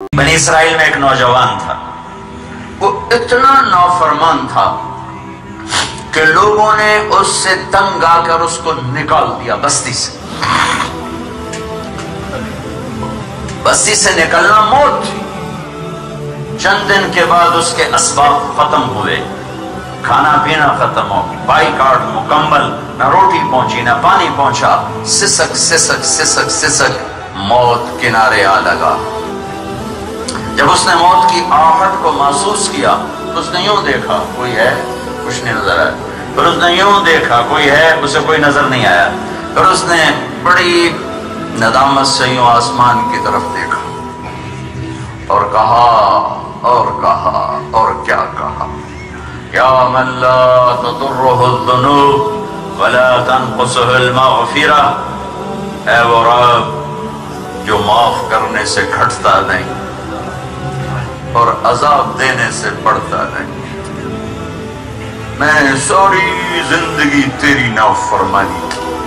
بنی اسرائیل میں ایک نوجوان تھا، وہ اتنا نافرمان تھا کہ لوگوں نے اس سے تنگ آ کر اس کو نکال دیا بستی سے۔ بستی سے نکلنا موت تھی۔ چند دن کے بعد اس کے اسباب ختم ہوئے، کھانا پینا ختم ہو، بائی کارڈ مکمل، نہ روٹی پہنچی نہ پانی پہنچا، سسک سسک سسک سسک موت کنارے آ لگا۔ جب اس نے موت کی آہٹ کو محسوس کیا تو اس نے یوں دیکھا کوئی ہے، کچھ نہیں نظر آیا۔ پھر اس نے یوں دیکھا کوئی ہے، اسے کوئی نظر نہیں آیا۔ پھر اس نے بڑی ندامت سے یوں آسمان کی طرف دیکھا اور کہا اور کیا کہا، یا من لا تضرہ الذنوب ولا تنقصہ المغفرہ، اے وہ رب جو معاف کرنے سے گھٹتا نہیں اور عذاب دینے سے بڑھتا نہیں، میں ساری زندگی تیری نافرمانی،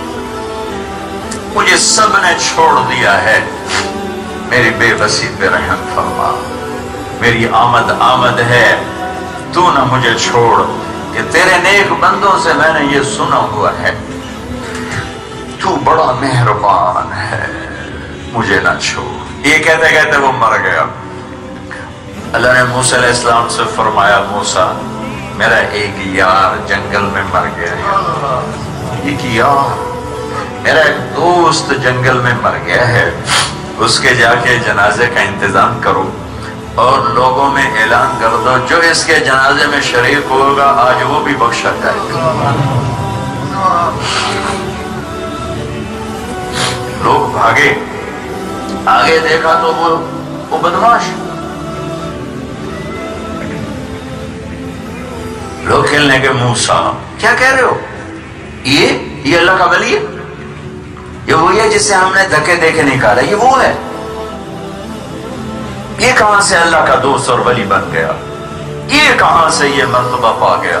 مجھے سب نے چھوڑ دیا ہے، میری بے بسی پہ رحم فرما، میری آمد ہے، تو نہ مجھے چھوڑ، کہ تیرے نیک بندوں سے میں نے یہ سنا ہوا ہے تو بڑا مہربان ہے، مجھے نہ چھوڑ۔ یہ کہتے کہتے وہ مر گیا۔ اللہ نے موسیٰ علیہ السلام سے فرمایا، موسیٰ میرا ایک یار جنگل میں مر گیا ہے، ایک یار میرا ایک دوست جنگل میں مر گیا ہے، اس کے جا کے جنازے کا انتظام کرو اور لوگوں میں اعلان کر دو جو اس کے جنازے میں شریک ہوگا آج وہ بھی بخشا جائے گا۔ لوگ بھاگے، آگے دیکھا تو وہ بدماش، لوگ کھیلنے کے، موسیٰ کیا کہہ رہے ہو، یہ اللہ کا ولی ہے، یہ وہی ہے جس سے ہم نے دھکے دے کے نکالا، یہ وہ ہے، یہ کہاں سے اللہ کا دوست اور ولی بن گیا، یہ کہاں سے یہ مرتبہ پا گیا۔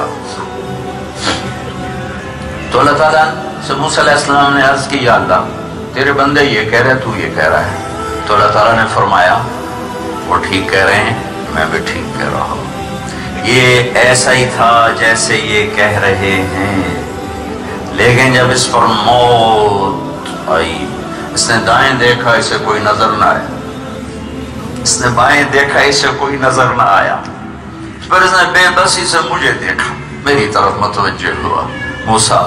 تو اللہ تعالیٰ سے موسیٰ علیہ السلام نے عرض کی، یا اللہ تیرے بندے یہ کہہ رہے تو یہ کہہ رہا ہے۔ تو اللہ تعالیٰ نے فرمایا وہ ٹھیک کہہ رہے ہیں، میں بھی ٹھیک کہہ رہا ہوں، یہ ایسا ہی تھا جیسے یہ کہہ رہے ہیں، لیکن جب اس پر موت آئی، اس نے دائیں دیکھا اسے کوئی نظر نہ آیا، اس نے بائیں دیکھا اسے کوئی نظر نہ آیا، پھر اس نے بے بسی سے مجھے دیکھا، میری طرف متوجہ ہوا۔ موسیٰ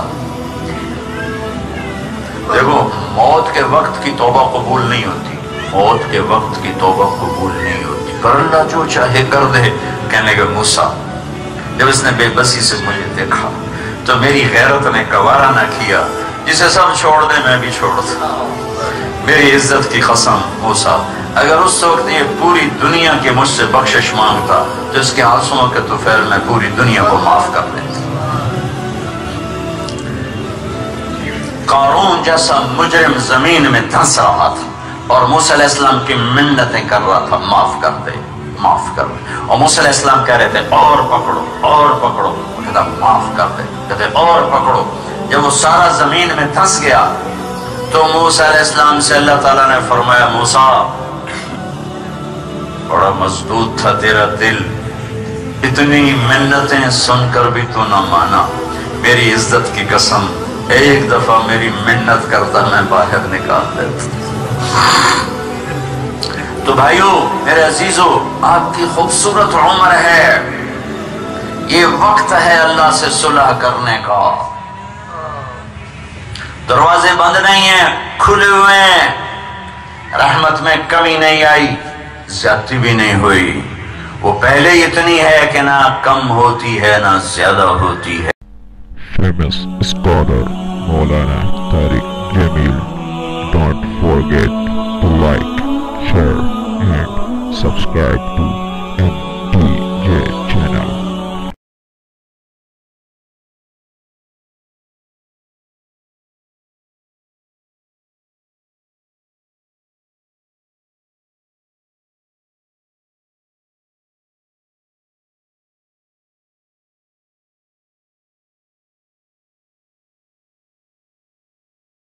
دیکھو، موت کے وقت کی توبہ قبول نہیں ہوتی، موت کے وقت کی توبہ قبول نہیں ہوتی، پر اللہ جو چاہے کر دے۔ کہنے لگے موسیٰ جب اس نے بے بسی سے مجھے دیکھا تو میری غیرت نے گوارا نہ کیا، جسے سب چھوڑ دے میں بھی چھوڑ دوں، میری عزت کی قسم موسیٰ اگر اس وقت یہ پوری دنیا کی مجھ سے بخشش مانگتا تو اس کے آنسوؤں کے طفیل میں پوری دنیا کو معاف کر دیتا۔ قارون جیسا مجرم زمین میں دھنس رہا تھا اور موسیٰ علیہ السلام کی منتیں کر رہا تھا، معاف کر دے معاف کر دے، اور موسیٰ علیہ السلام کہہ رہے تھے اور پکڑو اور پکڑو، وہ کہتا معاف کر دے، کہتے اور پکڑو۔ جب وہ سارا زمین میں دھنس گیا تو موسیٰ علیہ السلام سے اللہ تعالیٰ نے فرمایا، موسیٰ بڑا مضبوط تھا تیرا دل، اتنی منتیں سن کر بھی تو نہ مانا، میری عزت کی قسم ایک دفعہ میری منت کرتا میں باہر نکال دیتا۔ تو بھائیو میرے عزیزو، آپ کی خوبصورت عمر ہے، یہ وقت ہے اللہ سے صلح کرنے کا، دروازے بند نہیں ہیں، کھلے ہوئے ہیں، رحمت میں کمی نہیں آئی، زیادتی بھی نہیں ہوئی، وہ پہلے اتنی ہے کہ نہ کم ہوتی ہے نہ زیادہ ہوتی ہے۔ Famous scholar Maulana Tariq Jamil, don't forget to like, share and subscribe.